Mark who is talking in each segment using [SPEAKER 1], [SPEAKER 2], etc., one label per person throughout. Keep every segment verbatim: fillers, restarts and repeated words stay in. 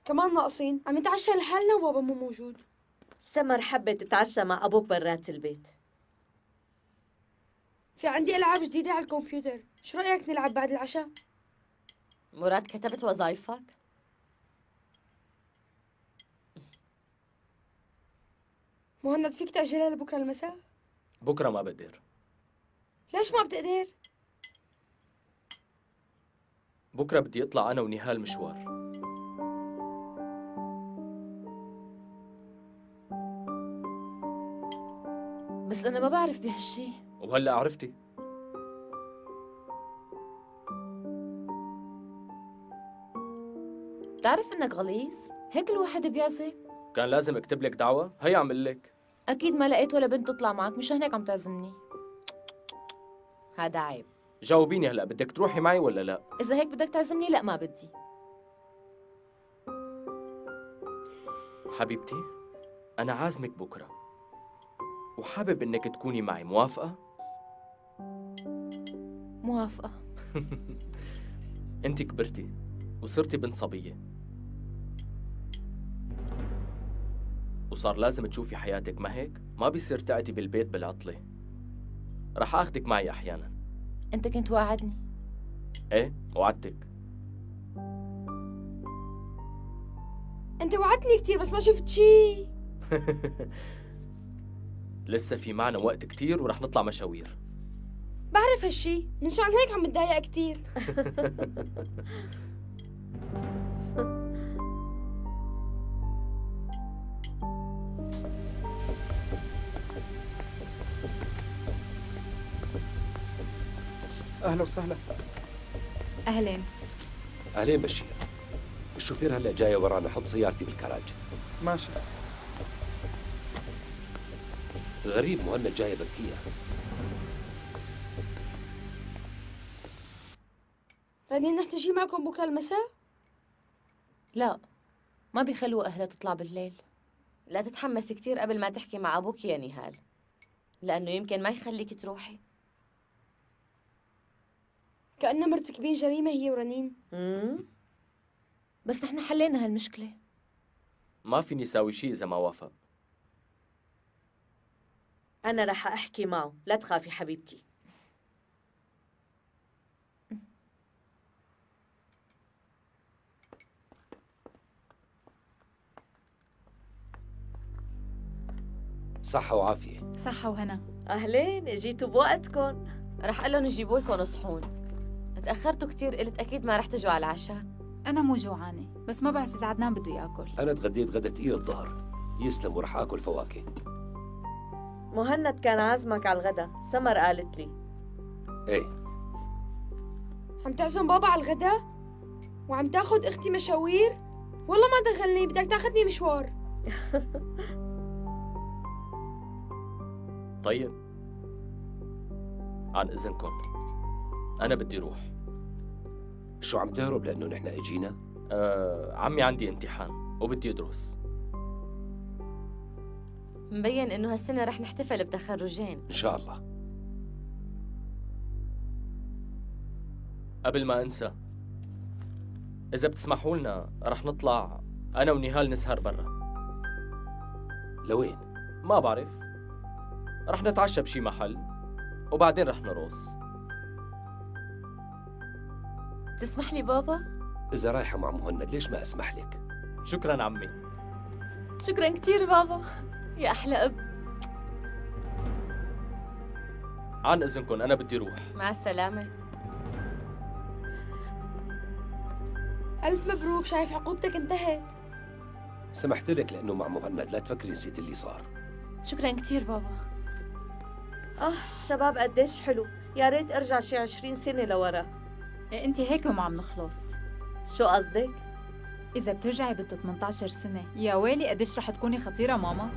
[SPEAKER 1] كمان ناقصين، عم نتعشى لحالنا وبابا مو موجود.
[SPEAKER 2] سمر حبت تتعشى مع أبوك برات البيت.
[SPEAKER 1] في عندي ألعاب جديدة على الكمبيوتر، شو رأيك نلعب بعد العشاء؟
[SPEAKER 2] مراد كتبت وظايفك؟
[SPEAKER 1] مهند فيك تأجلها لبكرة المساء؟
[SPEAKER 3] بكرة ما بقدر.
[SPEAKER 1] ليش ما بتقدر؟
[SPEAKER 3] بكرة بدي أطلع أنا ونهال مشوار.
[SPEAKER 2] بس أنا ما بعرف بهالشي.
[SPEAKER 3] وهلأ عرفتي.
[SPEAKER 2] بتعرف إنك غليظ؟ هيك الواحد بيعزم.
[SPEAKER 3] كان لازم أكتب لك دعوة؟ هي عمل لك.
[SPEAKER 2] أكيد ما لقيت ولا بنت تطلع معك، مشان هيك عم تعزمني. هذا عيب.
[SPEAKER 3] جاوبيني هلأ، بدك تروحي معي ولا لا؟
[SPEAKER 2] إذا هيك بدك تعزمني، لا ما بدي.
[SPEAKER 3] حبيبتي، أنا عازمك بكرة وحابب إنك تكوني معي، موافقة؟
[SPEAKER 2] موافقة.
[SPEAKER 3] أنت كبرتي وصرتي بنت صبية، وصار لازم تشوفي حياتك، ما هيك؟ ما بيصير تقعدي بالبيت بالعطلة. رح آخدك معي أحياناً.
[SPEAKER 2] أنت كنت واعدني.
[SPEAKER 3] إيه، وعدتك.
[SPEAKER 1] أنت وعدتني كثير بس ما شفت شي.
[SPEAKER 3] لسه في معنا وقت كتير ورح نطلع مشاوير.
[SPEAKER 1] بعرف هالشي، من شان هيك عم متضايق كثير.
[SPEAKER 4] أهلا وسهلا.
[SPEAKER 5] أهلين.
[SPEAKER 6] أهلين بشير. الشوفير هلا جاي ورانا، حط سيارتي بالكراج.
[SPEAKER 4] ماشي.
[SPEAKER 6] غريب، مهند جاية بكية.
[SPEAKER 1] رنين رح تجي معكم بكرة المساء؟
[SPEAKER 2] لا، ما بيخلوا أهلها تطلع بالليل. لا تتحمسي كتير قبل ما تحكي مع أبوك يا نهال، لأنه يمكن ما يخليك تروحي.
[SPEAKER 1] كأننا مرتكبين جريمة هي ورنين.
[SPEAKER 2] امم بس نحن حلينا هالمشكلة.
[SPEAKER 3] ما فيني ساوي شيء إذا ما وافق.
[SPEAKER 2] أنا رح أحكي معه، لا تخافي حبيبتي.
[SPEAKER 6] صحة وعافية.
[SPEAKER 5] صحة وهنا.
[SPEAKER 2] أهلين، جيتوا بوقتكم. رح قال لهم يجيبوا لكم صحون. تأخرتوا كتير، قلت أكيد ما رح تجوا على العشاء.
[SPEAKER 5] أنا مو جوعانة، بس ما بعرف إذا عدنان بده ياكل.
[SPEAKER 6] أنا تغديت غدا تقيل الظهر، يسلم، ورح آكل فواكه.
[SPEAKER 2] مهند كان عازمك على الغدا، سمر قالت لي.
[SPEAKER 6] إيه.
[SPEAKER 1] عم تعزم بابا على الغدا؟ وعم تاخد اختي مشاوير؟ والله ما دخلني، بدك تاخدني مشوار.
[SPEAKER 3] طيب، عن إذنكم أنا بدي روح.
[SPEAKER 6] شو عم تهرب لأنه نحن إجينا؟
[SPEAKER 3] آه، عمي عندي امتحان وبدي أدرس.
[SPEAKER 2] مبين إنه هالسنة رح نحتفل بتخرجين.
[SPEAKER 6] إن شاء الله.
[SPEAKER 3] قبل ما أنسى، إذا بتسمحوا لنا رح نطلع أنا ونهال نسهر برا.
[SPEAKER 6] لوين؟
[SPEAKER 3] ما بعرف، رح نتعشى بشي محل وبعدين رح نروس.
[SPEAKER 2] تسمح لي بابا؟
[SPEAKER 6] إذا رايحة مع مهند ليش ما أسمح لك؟
[SPEAKER 3] شكراً عمي.
[SPEAKER 2] شكراً كتير بابا، يا أحلى أب.
[SPEAKER 3] عن إذنكم أنا بدي روح.
[SPEAKER 2] مع السلامة.
[SPEAKER 1] ألف مبروك، شايف عقوبتك انتهت.
[SPEAKER 6] سمحت لك لأنه مع مهند، لا تفكري نسيت اللي صار.
[SPEAKER 2] شكراً كتير بابا. آه الشباب قديش حلو، يا ريت أرجع شي عشرين سنة لورا.
[SPEAKER 5] إيه أنت هيك وما عم نخلص.
[SPEAKER 2] شو قصدك؟
[SPEAKER 5] إذا بترجعي بنت ثمانية عشر سنة، يا ويلي قديش رح تكوني خطيرة ماما.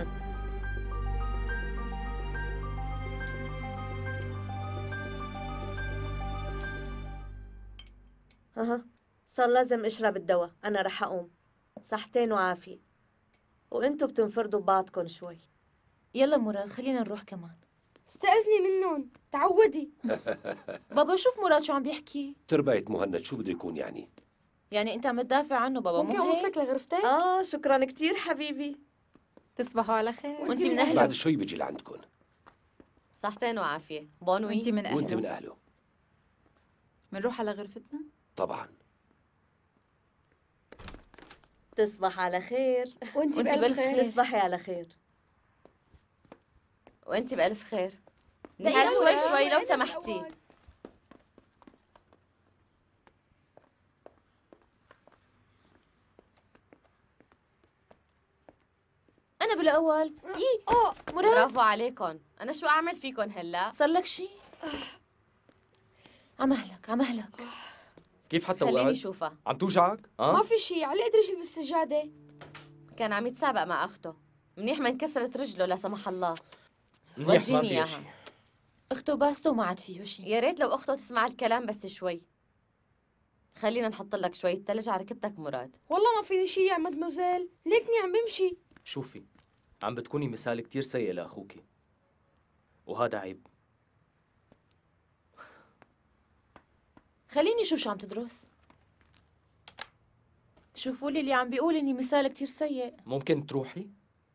[SPEAKER 2] أها، صار لازم أشرب الدواء، أنا رح أقوم. صحتين وعافية، وإنتوا بتنفردوا ببعضكم شوي. يلا مراد، خلينا نروح كمان.
[SPEAKER 1] استأذني منهم، تعودي.
[SPEAKER 2] بابا شوف مراد شو عم بيحكي.
[SPEAKER 6] ترباية مهند شو بده يكون يعني؟
[SPEAKER 2] يعني انت عم تدافع عنه بابا،
[SPEAKER 1] ممكن
[SPEAKER 2] مو هيك؟
[SPEAKER 1] اوصلك لغرفتك؟
[SPEAKER 2] اه شكرا كتير حبيبي.
[SPEAKER 5] تصبحوا على خير.
[SPEAKER 2] وانت من اهله؟
[SPEAKER 6] بعد شوي بيجي لعندكم.
[SPEAKER 2] صحتين وعافيه. بونوي.
[SPEAKER 5] وانت من اهله؟
[SPEAKER 6] وانت من اهله.
[SPEAKER 5] منروح على غرفتنا؟
[SPEAKER 6] طبعا.
[SPEAKER 2] تصبح على خير.
[SPEAKER 1] وانت
[SPEAKER 2] وانت
[SPEAKER 1] بألف
[SPEAKER 2] بألف
[SPEAKER 1] خير.
[SPEAKER 2] خير. تصبحي على خير. وانت بألف خير.
[SPEAKER 1] دقيقة
[SPEAKER 2] نهار شوي
[SPEAKER 1] واحدة.
[SPEAKER 2] شوي لو
[SPEAKER 1] أنا
[SPEAKER 2] سمحتي.
[SPEAKER 1] بالأول.
[SPEAKER 2] انا بالاول.
[SPEAKER 1] إيه؟ اه
[SPEAKER 2] مراد برافو عليكم. انا شو اعمل فيكم هلا؟ صار لك شيء؟ عمهلك عمهلك.
[SPEAKER 3] كيف حتى
[SPEAKER 2] خليني
[SPEAKER 3] وقعت؟
[SPEAKER 2] شوفها.
[SPEAKER 3] عم توجعك؟
[SPEAKER 1] ما
[SPEAKER 3] اه؟
[SPEAKER 1] في شيء، علقت رجلي بالسجادة.
[SPEAKER 2] كان عم يتسابق مع اخته، منيح ما انكسرت رجله لا سمح الله.
[SPEAKER 3] منيح ما
[SPEAKER 2] ورجيني
[SPEAKER 3] فيها
[SPEAKER 2] إياها.
[SPEAKER 3] شيء.
[SPEAKER 2] اخته باسته ما عاد فيه شيء. يا ريت لو اخته تسمع الكلام بس شوي. خلينا نحط لك شوية ثلج على ركبتك مراد.
[SPEAKER 1] والله ما فيني شيء يا مدموزيل، ليكني عم بمشي.
[SPEAKER 3] شوفي، عم بتكوني مثال كتير سيء لأخوكي، وهذا عيب.
[SPEAKER 2] خليني شوف شو عم تدرس. شوفوا لي اللي عم بيقول اني مثال كتير سيء.
[SPEAKER 3] ممكن تروحي؟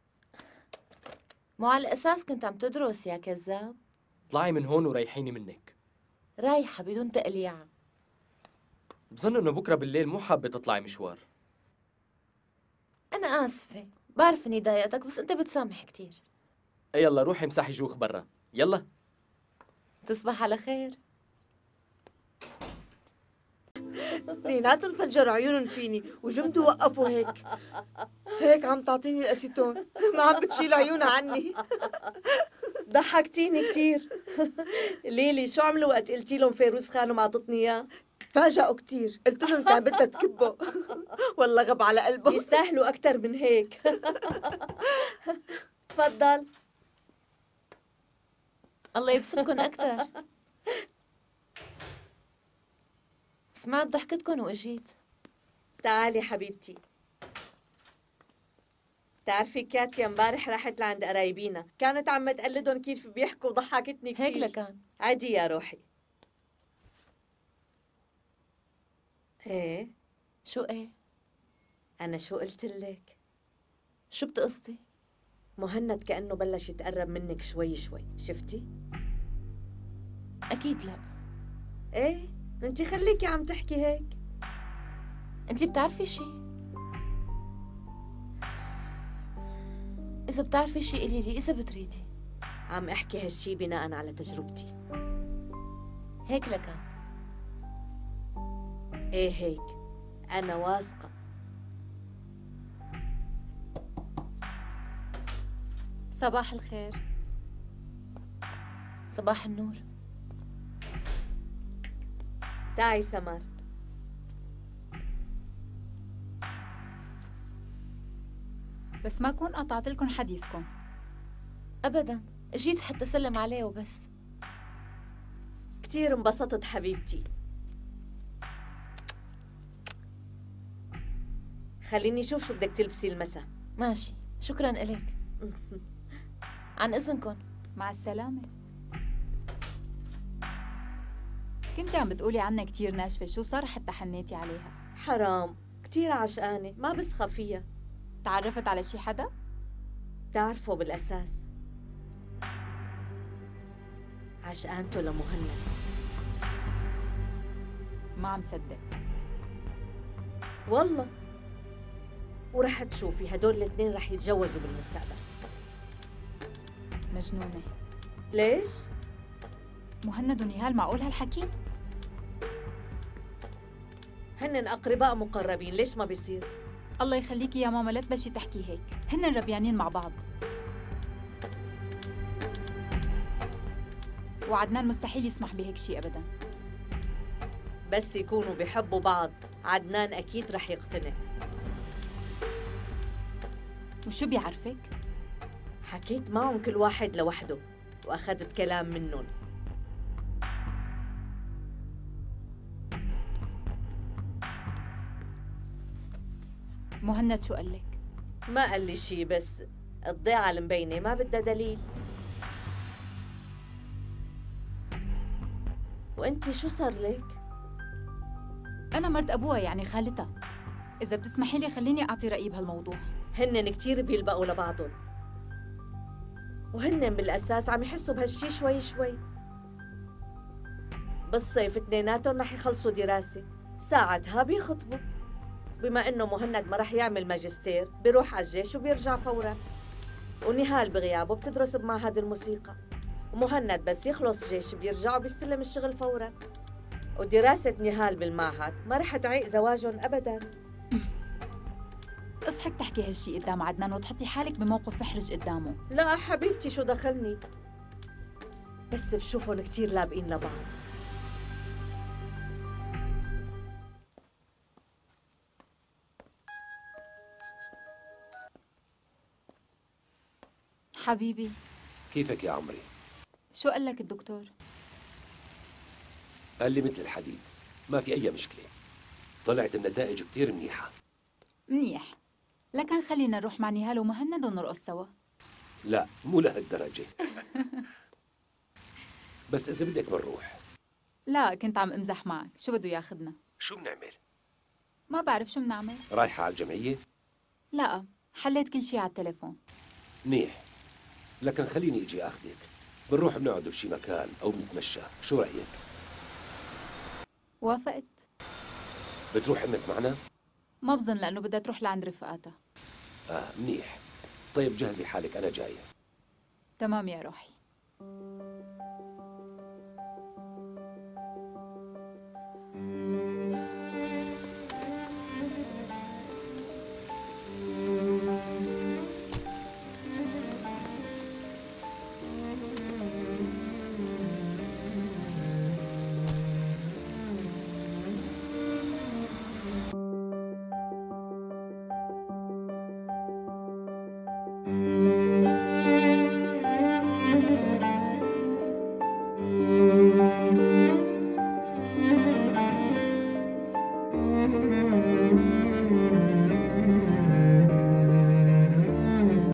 [SPEAKER 2] مو على الاساس كنت عم تدرس يا كذاب.
[SPEAKER 3] اطلعي من هون وريحيني منك.
[SPEAKER 2] رايحة بدون تقليع.
[SPEAKER 3] بظن انه بكره بالليل مو حابه تطلعي مشوار.
[SPEAKER 2] انا اسفة، بعرف اني ضايقتك بس انت بتسامح كتير.
[SPEAKER 3] اي يلا روحي امسحي جوخ برا، يلا.
[SPEAKER 2] تصبح على خير.
[SPEAKER 7] اثنيناتهم فجروا عيونهم فيني وجمدوا وقفوا هيك هيك عم تعطيني الاسيتون، ما عم بتشيل عيونها عني.
[SPEAKER 2] ضحكتيني كتير. ليلي شو عملوا وقت قلتي لهم فيروز خانم عطتني اياه؟
[SPEAKER 7] تفاجئوا كتير، قلت لهم كان بدها تكبه. والله غب على قلبه.
[SPEAKER 2] يستاهلوا اكثر من هيك. تفضل. الله يبسطكم اكثر. سمعت ضحكتكم واجيت. تعالي حبيبتي. بتعرفي كاتيا امبارح راحت لعند قرايبينا، كانت عم تقلدهم كيف بيحكوا وضحكتني كثير. هيك لكان. عادي يا روحي. ايه؟ شو ايه؟ أنا شو قلت لك؟ شو بتقصدي؟ مهند كأنه بلش يتقرب منك شوي شوي، شفتي؟ أكيد لا. ايه؟ انتي خليكي عم تحكي هيك. انتي بتعرفي شي؟ إذا بتعرفي شي قولي لي، إذا بتريدي. عم احكي هالشي بناء على تجربتي. هيك لكان. ايه هيك، أنا واثقة.
[SPEAKER 5] صباح الخير.
[SPEAKER 2] صباح النور. تعي سمر.
[SPEAKER 5] بس ما كون قطعت لكم حديثكم.
[SPEAKER 2] أبداً، جيت حتى أسلم عليه وبس. كتير انبسطت حبيبتي. خليني شوف شو بدك تلبسي المساء. ماشي، شكراً إلك. عن إذنكم.
[SPEAKER 5] مع السلامة. كنتي عم بتقولي عنها كتير ناشفة، شو صار حتى حنيتي عليها؟
[SPEAKER 2] حرام، كتير عشقانة، ما بسخى فيها.
[SPEAKER 5] تعرفت على شي حدا؟
[SPEAKER 2] تعرفه بالأساس. عشقانته لمهند.
[SPEAKER 5] ما عم صدق.
[SPEAKER 2] والله. ورح تشوفي هدول الاثنين رح يتجوزوا بالمستقبل.
[SPEAKER 5] مجنونة.
[SPEAKER 2] ليش؟
[SPEAKER 5] مهند ونهال معقول هالحكي؟
[SPEAKER 2] هنن أقرباء مقربين، ليش ما بيصير؟
[SPEAKER 5] الله يخليكي يا ماما لا تبلشي تحكي هيك، هن ربيانين مع بعض. وعدنان مستحيل يسمح بهيك شيء أبداً.
[SPEAKER 2] بس يكونوا بيحبوا بعض، عدنان أكيد رح يقتنع.
[SPEAKER 5] وشو بيعرفك؟
[SPEAKER 2] حكيت معهم كل واحد لوحده وأخذت كلام منهم.
[SPEAKER 5] مهند شو قال لك؟
[SPEAKER 2] ما قال لي شي، بس الضيعة المبينة ما بدها دليل. وانتي شو صار لك؟
[SPEAKER 5] أنا مرت أبوها يعني خالتها. إذا بتسمحي لي خليني أعطي رأيي بهالموضوع.
[SPEAKER 2] هنن كتير بيلبقوا لبعضهم، وهنن بالأساس عم يحسوا بهالشي شوي شوي. بالصيف اثنيناتهم رح يخلصوا دراسة، ساعتها بيخطبوا. بما إنه مهند ما رح يعمل ماجستير بيروح على الجيش وبيرجع فوراً، ونهال بغيابه بتدرس بمعهد الموسيقى، ومهند بس يخلص جيش بيرجع وبيستلم الشغل فوراً. ودراسة نهال بالمعهد ما رح تعيق زواجهم أبداً.
[SPEAKER 5] اصحك تحكي هالشي قدام عدنان وتحطي حالك بموقف محرج قدامه.
[SPEAKER 2] لا حبيبتي شو دخلني، بس بشوفهم كتير لابقين لبعض.
[SPEAKER 5] حبيبي
[SPEAKER 6] كيفك يا عمري؟
[SPEAKER 5] شو قال لك الدكتور؟
[SPEAKER 6] قال لي مثل الحديد، ما في أي مشكلة. طلعت النتائج كتير منيحة.
[SPEAKER 5] منيح، لكن خلينا نروح مع نهال ومهند ونرقص سوا.
[SPEAKER 6] لا مو لهالدرجة. بس إذا بدك بنروح.
[SPEAKER 5] لا كنت عم امزح معك، شو بده ياخدنا؟
[SPEAKER 6] شو بنعمل؟
[SPEAKER 5] ما بعرف شو بنعمل.
[SPEAKER 6] رايحة على الجمعية؟
[SPEAKER 5] لا حليت كل شي على التليفون.
[SPEAKER 6] منيح، لكن خليني اجي اخذك. بنروح بنقعد بشي مكان او بنتمشى، شو رايك؟
[SPEAKER 5] وافقت.
[SPEAKER 6] بتروح امك معنا؟
[SPEAKER 5] ما بظن لانه بدها تروح لعند رفقاتها.
[SPEAKER 6] اه منيح. طيب جهزي حالك انا جايه.
[SPEAKER 5] تمام يا روحي.
[SPEAKER 1] Mm-hmm.